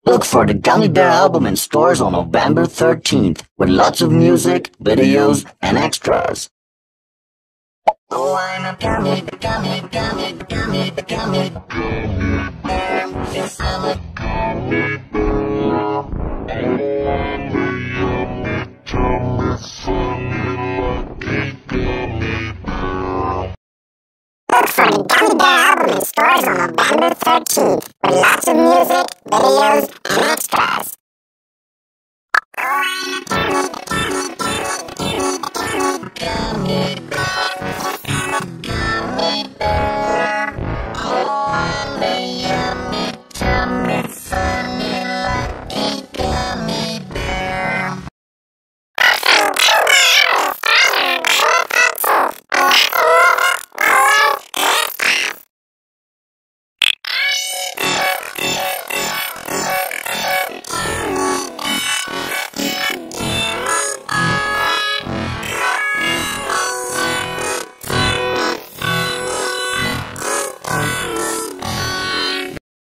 Look for the Gummy Bear album in stores on November 13th with lots of music, videos, and extras. Oh, I'm a gummy, gummy, gummy, gummy, gummy, gummy bear. Yes, I'm a gummy bear. Look for the Gummy Bear album in stores on November 13th with lots of music, videos, and extras. Oh, I'm a gummy, gummy, gummy, gummy bear.